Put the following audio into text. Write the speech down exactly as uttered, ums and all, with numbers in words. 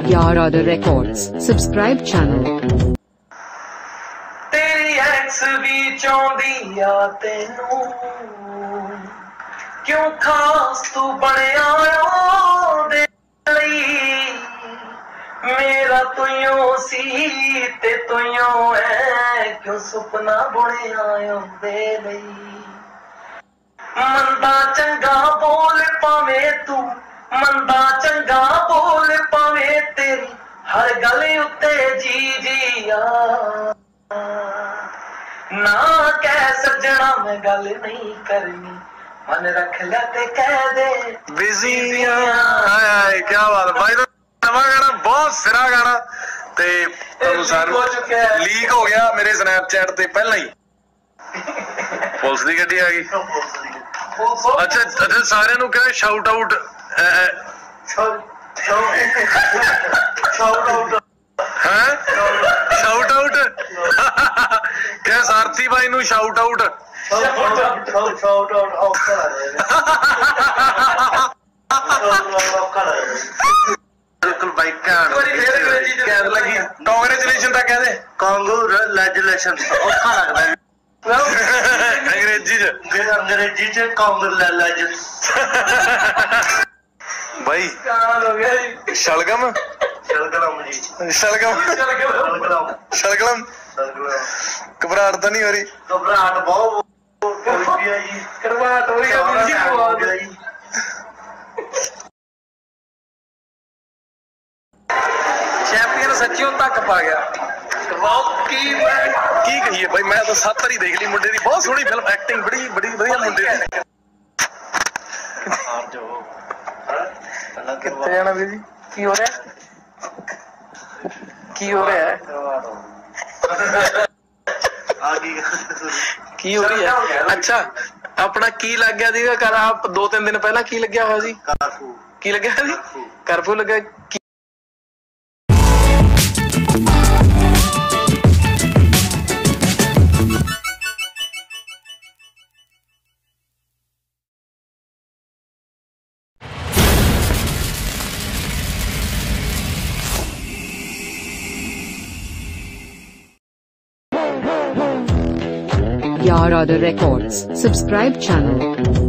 Yar Other Records. Subscribe channel. तेरी ex भी चाहती आ तेनू क्यों खास तू बनया दे लई मेरा तुइयों सी ते तुइयों है क्यों सुपना बुनिया दे लई मंदा चंगा बोल पावे तू मंदा चंगा बोल पावे तेरी हर गल उत्ते जी जी आ ना कह सजना मैं गल नहीं करनी मन रख लिया ते कह दे बिजी हाय क्या बात है भाई नवा गाना बहुत सिरा गाना ते लीक हो गया मेरे स्नैपचैट ते पहला ही पुलिस दी गड्डी आ गई अच्छा अच्छा सारे नु कह शाउट आउट शाउट आउट हैं शाउट आउट क्या सारथी भाई नु shout out shout out offer आ बिल्कुल भाई क्या लगी कांग्रेचुलेशन ता कह दे कांग्रेचुलेशन औखा लगदा है अंग्रेजी च अंग्रेजी च कांग्रेचुलेशन भाई हो गया शलगम शलगम जी शलगम शलगम शलगम घबराहट तो नहीं हो रही घबराहट बहुत घबराहट हो रही है चैंपियन सच्चियों तक पा गया की की कहिए भाई मैं तो सत्त वारी देख ली मुंडे दी बहुत सोहनी फिल्म एक्टिंग बड़ी बड़ी वधिया मुंडे दी कितने जाना जी की हो रहा है की हो रहा है की हो रही है अच्छा अपना की लग गया सीगा कल आप दो तीन दिन पहला की लग्या हुआ जी की लग्या जी कर्फ्यू लग्या Yar Other Records. Subscribe channel.